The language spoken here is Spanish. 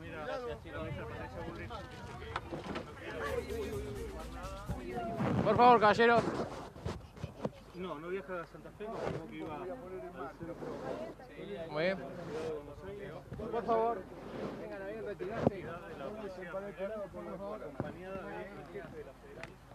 compañera Patricia Bullrich. Por favor, caballero. No, no viaja a Santa Fe, como que iba al centro. Muy bien. Por favor, vengan a bien retirarse. De la policía federal, acompañada del jefe de la federal.